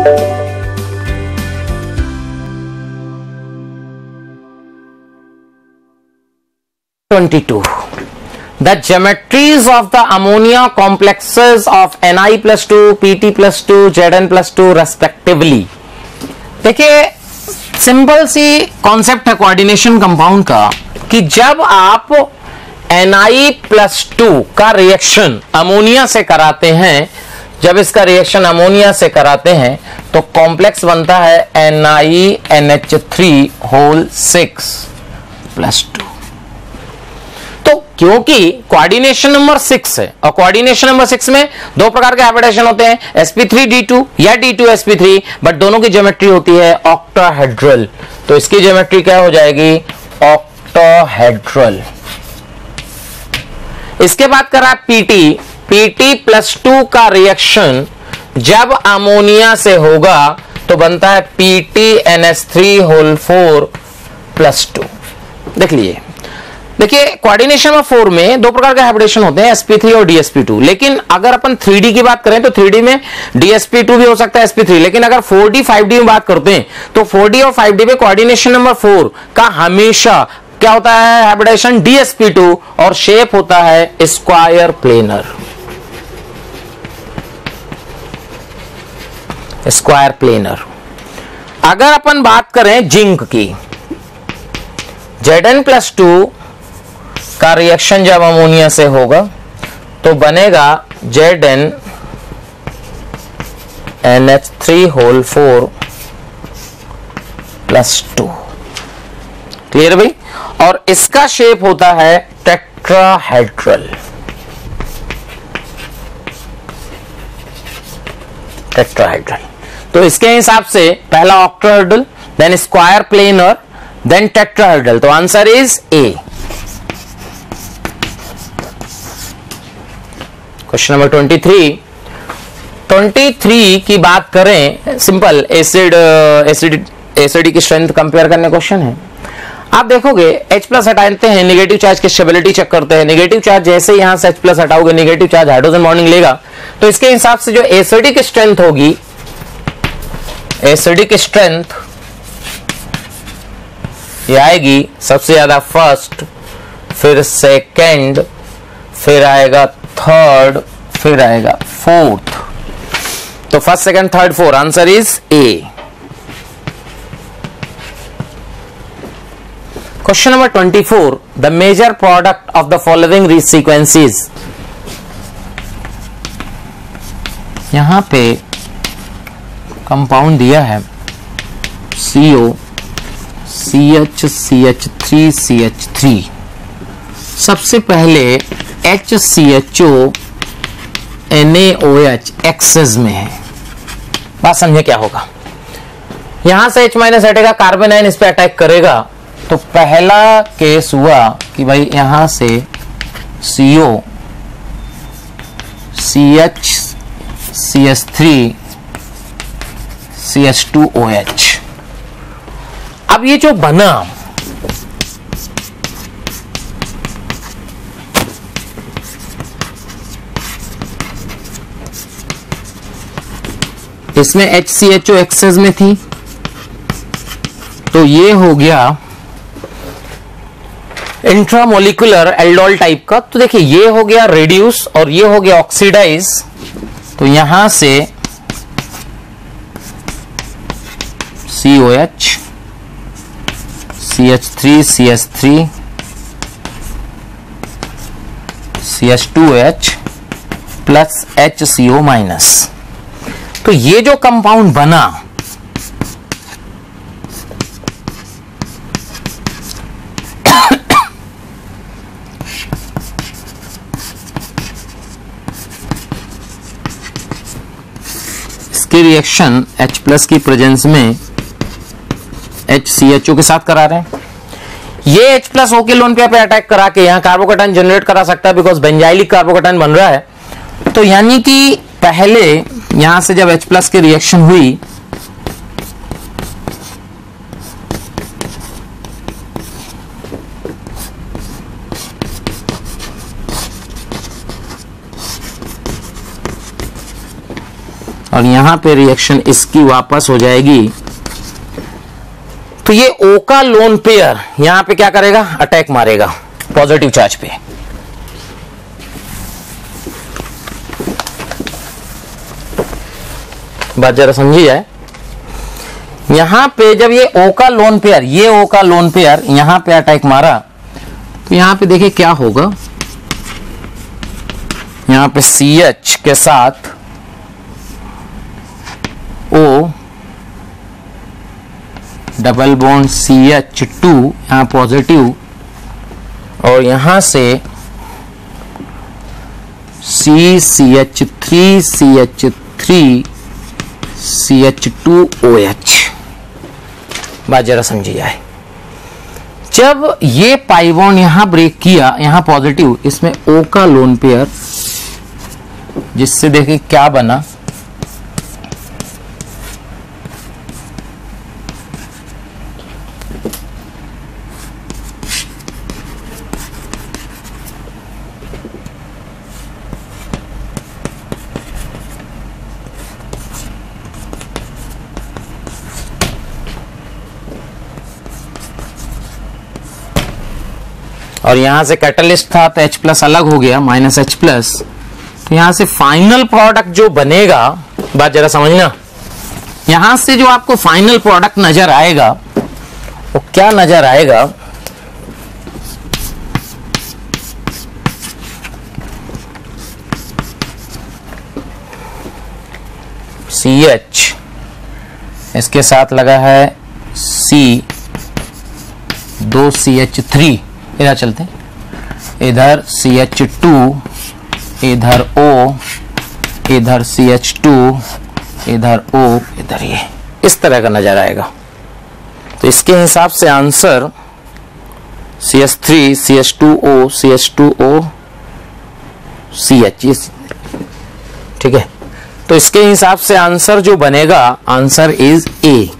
22. The geometries of the ammonia complexes of Ni plus 2, Pt plus 2, Zn plus 2 respectively. देखिए simple सी concept है coordination compound का कि जब आप Ni प्लस 2 का रिएक्शन अमोनिया से कराते हैं, जब इसका रिएक्शन अमोनिया से कराते हैं तो कॉम्प्लेक्स बनता है NiNH3 होल 6 प्लस 2। तो क्योंकि कोऑर्डिनेशन नंबर 6 है और कोऑर्डिनेशन नंबर 6 में दो प्रकार के हाइब्रिडेशन होते हैं, sp3d2 या d2sp3, बट दोनों की ज्योमेट्री होती है ऑक्टाहेड्रल। तो इसकी ज्योमेट्री क्या हो जाएगी? ऑक्टाहेड्रल। इसके बाद करा pt प्लस 2 का रिएक्शन जब अमोनिया से होगा तो बनता है PtNH3 होल 4 प्लस 2। देख लीजिए, देखिए कोऑर्डिनेशन नंबर 4 में दो प्रकार के हाइब्रिडेशन होते हैं, sp3 और dsp2। लेकिन अगर अपन 3D की बात करें तो 3D में dsp2 भी हो सकता है sp3। लेकिन अगर 4D 5D में बात करते हैं तो 4D और 5D में कोऑर्डिनेशन नंबर 4 का हमेशा क्या होता है? हाइब्रिडेशन dsp2 और शेप होता है स्क्वायर प्लेनर। Square planar. अगर अपन बात करें जिंक की, Zn प्लस 2 का रिएक्शन जब अमोनिया से होगा तो बनेगा ZnNH3 होल 4 प्लस 2। क्लियर भाई? और इसका शेप होता है टेट्राहेड्रल। टेट्राहेड्रल। तो इसके हिसाब से पहला octahedral, then square planar, then tetrahedral. तो answer is A. Question number 23 की बात करें, सिंपल एसिड की स्ट्रेंथ कंपेयर करने क्वेश्चन है। आप देखोगे H प्लस हटाते हैं, नेगेटिव चार्ज की स्टेबिलिटी चेक करते हैं। नेगेटिव चार्ज जैसे यहां से H प्लस हटाओगे, नेगेटिव चार्ज हाइड्रोजन बॉन्डिंग लेगा, तो इसके हिसाब से जो एसिडिक स्ट्रेंथ होगी, एसिडिक स्ट्रेंथ ये आएगी सबसे ज्यादा फर्स्ट, फिर सेकेंड, फिर आएगा थर्ड, फिर आएगा फोर्थ। तो first, second, third, fourth, answer is A. Question number 24, the major product of the following sequences. यहां पे कंपाउंड दिया है CO CH CH3 CH3। सबसे पहले HCHO NaOH एक्सेस में है। बात समझे क्या होगा? यहां से H माइनस हटेगा, कार्बन आयन इस पे अटैक करेगा, तो पहला केस हुआ कि भाई यहां से CO CH CH3 CH2OH। अब ये जो बना, इसमें HCHO एक्सेस में थी, तो ये हो गया इंट्रामोलिकुलर एल्डोल टाइप का। तो देखिए ये हो गया रेड्यूस और ये हो गया ऑक्सीडाइज। तो यहां से COH CH3 CH3 CH2OH plus HCO minus. तो ये जो कंपाउंड बना, इसकी रिएक्शन H प्लस की प्रेजेंस में HCHO के साथ करा रहे हैं। ये H प्लस O के लोन पे अटैक करा के यहां कार्बोकैटायन जनरेट करा सकता है, बिकॉज बेंजाइलिक कार्बोकैटायन बन रहा है। तो यानी कि पहले यहां से जब H प्लस की रिएक्शन हुई, और यहां पे रिएक्शन इसकी वापस हो जाएगी। तो ये O का लोन पेयर यहां पे क्या करेगा, अटैक मारेगा पॉजिटिव चार्ज पे। बात जरा समझी जाए। यहां पे जब ये O का लोन पेयर, ये O का लोन पेयर यहां पे अटैक मारा, तो यहां पे देखिए क्या होगा। यहां पे CH के साथ O डबल बॉन्ड CH2 यहां पॉजिटिव, और यहां से CH3 CH3 CH2OH। बात जरा समझी जाए। जब ये पाई बॉन्ड यहां ब्रेक किया, यहां पॉजिटिव, इसमें O का लोन पेयर, जिससे देखिए क्या बना, और यहां से कैटलिस्ट था तो H+ अलग हो गया, -H+। तो यहां से फाइनल प्रोडक्ट जो बनेगा, बात जरा समझना, यहां से जो आपको फाइनल प्रोडक्ट नजर आएगा वो क्या नजर आएगा, CH, इसके साथ लगा है C, 2 CH3, इधर चलते हैं, इधर CH2, इधर O, इधर CH2, इधर O, इधर ये, इस तरह का नजर आएगा। तो इसके हिसाब से answer CH3 CH2O CH2O CH, ठीक है। तो इसके हिसाब से आंसर जो बनेगा, आंसर इज A।